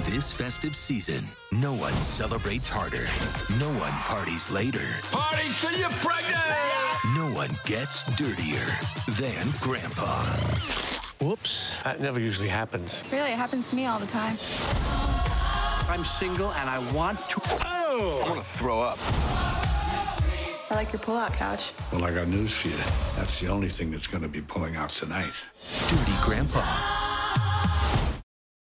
This festive season, no one celebrates harder. No one parties later. Party till you're pregnant! No one gets dirtier than Grandpa. Whoops. That never usually happens. Really, it happens to me all the time. I'm single and I want to... Oh! I want to throw up. I like your pull-out couch. Well, I got news for you. That's the only thing that's going to be pulling out tonight. Dirty Grandpa.